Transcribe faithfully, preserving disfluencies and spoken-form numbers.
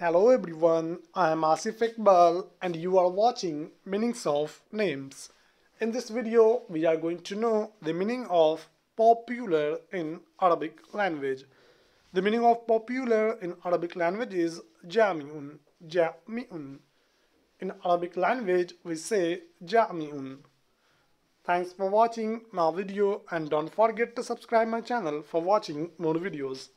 Hello everyone, I am Asif Iqbal and you are watching Meanings of Names. In this video, we are going to know the meaning of popular in Arabic language. The meaning of popular in Arabic language is jami'un, jami'un. In Arabic language, we say jami'un. Thanks for watching my video and don't forget to subscribe my channel for watching more videos.